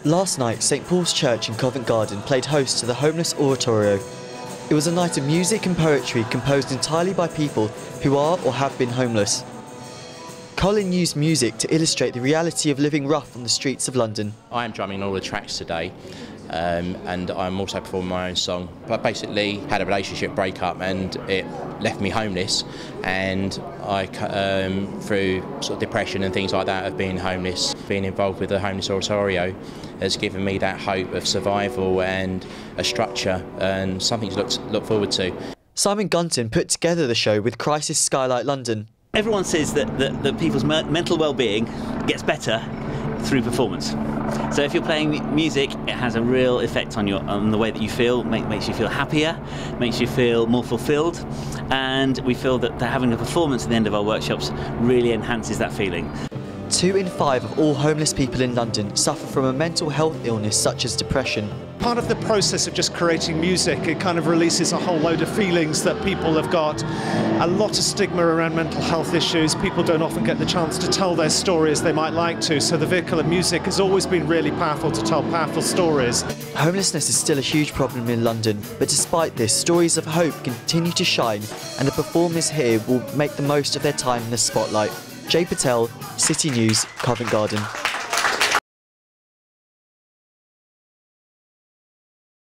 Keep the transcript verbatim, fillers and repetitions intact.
Last night, St Paul's Church in Covent Garden played host to the Homeless Oratorio. It was a night of music and poetry composed entirely by people who are or have been homeless. Colin used music to illustrate the reality of living rough on the streets of London. I am drumming on all the tracks today, um, and I'm also performing my own song. I basically had a relationship breakup and it left me homeless, and I, um, through sort of depression and things like that of being homeless, being involved with the Homeless Oratorio has given me that hope of survival and a structure and something to look, look forward to. Simon Gunton put together the show with Crisis Skylight London. Everyone says that, that, that people's mental well-being gets better through performance. So if you're playing music, it has a real effect on your on the way that you feel. Make, makes you feel happier, makes you feel more fulfilled, and we feel that having a performance at the end of our workshops really enhances that feeling. Two in five of all homeless people in London suffer from a mental health illness such as depression. Part of the process of just creating music, it kind of releases a whole load of feelings that people have got. A lot of stigma around mental health issues. People don't often get the chance to tell their stories they might like to, so the vehicle of music has always been really powerful to tell powerful stories. Homelessness is still a huge problem in London, but despite this, stories of hope continue to shine, and the performers here will make the most of their time in the spotlight. Jay Patel, City News, Covent Garden.